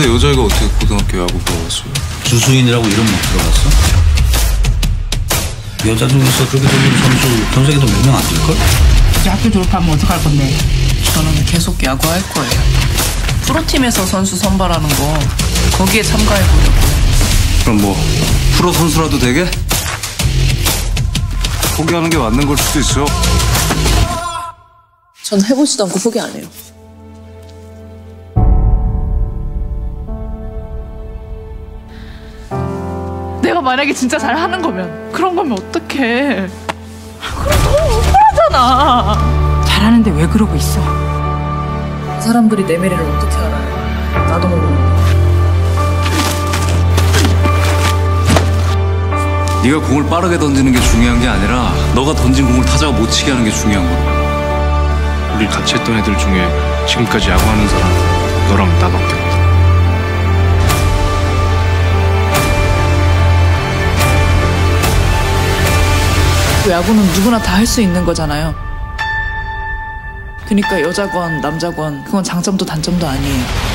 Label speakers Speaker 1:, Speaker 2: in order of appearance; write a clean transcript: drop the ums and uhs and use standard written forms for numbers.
Speaker 1: 근데 여자애가 어떻게 고등학교 야구 들어갔어요?
Speaker 2: 주수인이라고 이름 못 들어봤어? 여자 중에서 그렇게 던진 선수 전 세계도 몇 명 안 될걸?
Speaker 3: 이제 학교 졸업하면 어떡할 건데?
Speaker 4: 저는 계속 야구할 거예요. 프로팀에서 선수 선발하는 거 거기에 참가해보려고요.
Speaker 1: 그럼 뭐 프로 선수라도 되게? 포기하는 게 맞는 걸 수도 있어.
Speaker 4: 전 해보지도 않고 포기 안 해요.
Speaker 5: 내가 만약에 진짜 잘하는 거면 그런 거면 어떡해. 그럼 너무 억울하잖아.
Speaker 3: 잘하는데 왜 그러고 있어?
Speaker 4: 사람들이 내 미래를 어떻게 알아요? 나도 모르는데.
Speaker 1: 네가 공을 빠르게 던지는 게 중요한 게 아니라 너가 던진 공을 타자가 못 치게 하는 게 중요한 거야.
Speaker 6: 우리 같이 했던 애들 중에 지금까지 야구하는 사람 너랑 나밖에 없다.
Speaker 4: 야구는 누구나 다 할 수 있는 거잖아요. 그러니까 여자건 남자건 그건 장점도 단점도 아니에요.